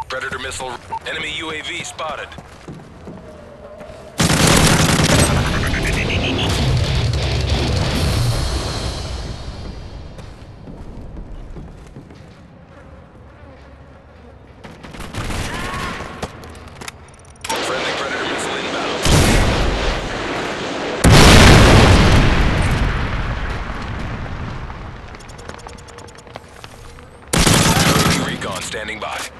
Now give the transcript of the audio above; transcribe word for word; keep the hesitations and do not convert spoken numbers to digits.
Predator missile. Enemy U A V spotted. Friendly Predator missile inbound. Recon standing by.